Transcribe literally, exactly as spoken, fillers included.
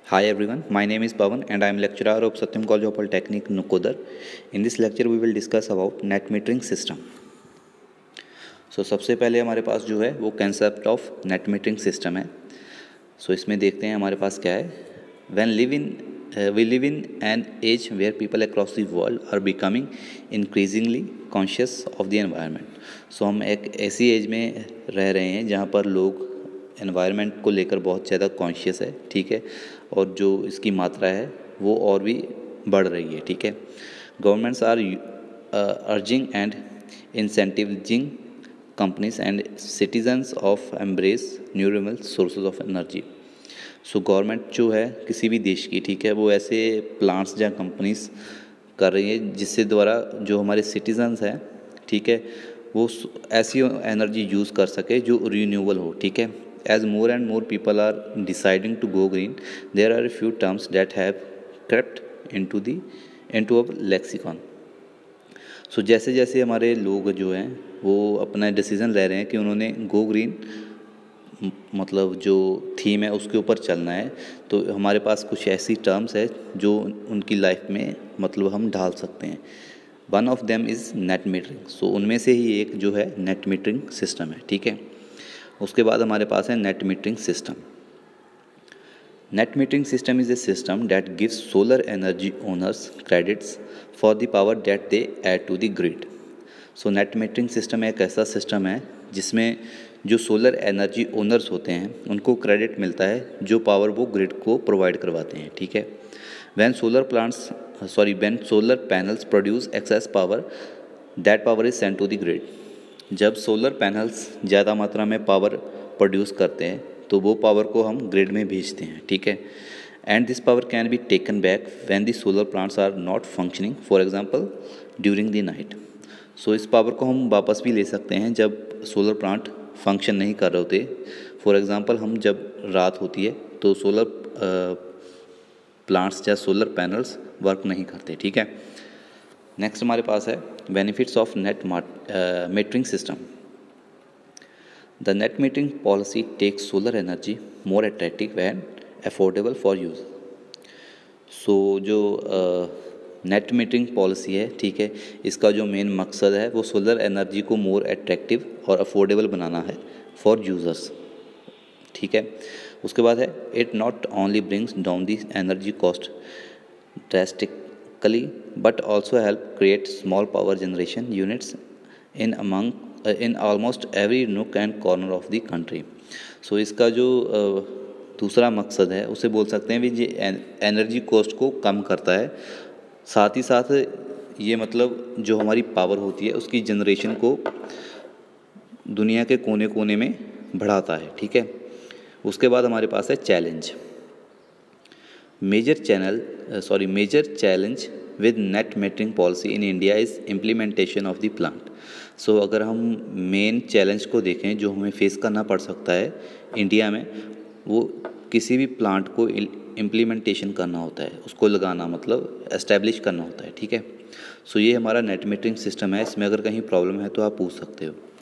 Hi everyone, my name is Pawan and I am lecturer of Satyam College of Polytechnic, Nukodar. In this lecture we will discuss about net metering system. So सबसे पहले हमारे पास जो है वो concept of net metering system है. So इसमें देखते हैं हमारे पास क्या है. When live in uh, we live in an age where people across the world are becoming increasingly conscious of the environment. So हम एक ऐसी एज में रह रहे हैं जहाँ पर लोग एनवायरनमेंट को लेकर बहुत ज़्यादा कॉन्शियस है, ठीक है, और जो इसकी मात्रा है वो और भी बढ़ रही है, ठीक है. Governments are urging and incentivising companies and citizens of embrace renewable sources of energy. So government जो है किसी भी देश की, ठीक है, वो ऐसे प्लांट्स या कंपनीज कर रही है जिससे द्वारा जो हमारे सिटीजन्स हैं, ठीक है, वो ऐसी एनर्जी यूज़ कर सके जो रिन्यूएबल हो, ठीक है. As more and more people are deciding to go green, there are a few terms that have crept into the into our lexicon. So जैसे जैसे हमारे लोग जो हैं वो अपना डिसीज़न ले रहे हैं कि उन्होंने गो ग्रीन मतलब जो थीम है उसके ऊपर चलना है, तो हमारे पास कुछ ऐसी टर्म्स है जो उनकी लाइफ में मतलब हम ढाल सकते हैं. One of them is net metering. So उनमें से ही एक जो है नेट मीटरिंग सिस्टम है, ठीक है. उसके बाद हमारे पास है net metering system. Net metering system is a system that gives solar energy owners credits for the power that they add to the grid. So net metering system एक ऐसा सिस्टम है जिसमें जो सोलर एनर्जी ओनर्स होते हैं उनको credit मिलता है जो पावर वो ग्रिड को प्रोवाइड करवाते हैं, ठीक है. When solar plants sorry when solar panels produce excess power, that power is sent to the grid. जब सोलर पैनल्स ज़्यादा मात्रा में पावर प्रोड्यूस करते हैं तो वो पावर को हम ग्रिड में भेजते हैं, ठीक है. And this power can be taken back when the solar plants are not functioning, for example during the night. So इस पावर को हम वापस भी ले सकते हैं जब सोलर प्लांट फंक्शन नहीं कर रहे होते. फॉर एग्जांपल हम जब रात होती है तो सोलर प्लांट्स या सोलर पैनल्स वर्क नहीं करते, ठीक है. नेक्स्ट हमारे पास है benefits of net metering system. The net metering policy takes solar energy more attractive and affordable for use. So जो नेट मीटरिंग पॉलिसी है, ठीक है, इसका जो मेन मकसद है वो सोलर एनर्जी को मोर अट्रैक्टिव और अफोर्डेबल बनाना है फॉर यूज़र्स, ठीक है. उसके बाद है it not only brings down the energy cost drastic but also help create small power generation units in among uh, in almost every nook and corner of the country. So इसका जो uh, दूसरा मकसद है उसे बोल सकते हैं भी ये एनर्जी कॉस्ट को कम करता है, साथ ही साथ ये मतलब जो हमारी पावर होती है उसकी जनरेशन को दुनिया के कोने कोने में बढ़ाता है, ठीक है. उसके बाद हमारे पास है challenge. Major channel uh, sorry major challenge with net metering policy in India is implementation of the plant. So अगर हम मेन चैलेंज को देखें जो हमें फेस करना पड़ सकता है इंडिया में, वो किसी भी प्लांट को इम्प्लीमेंटेशन करना होता है, उसको लगाना मतलब एस्टेब्लिश करना होता है, ठीक है. सो ये हमारा नेट मीटरिंग सिस्टम है. इसमें अगर कहीं प्रॉब्लम है तो आप पूछ सकते हो.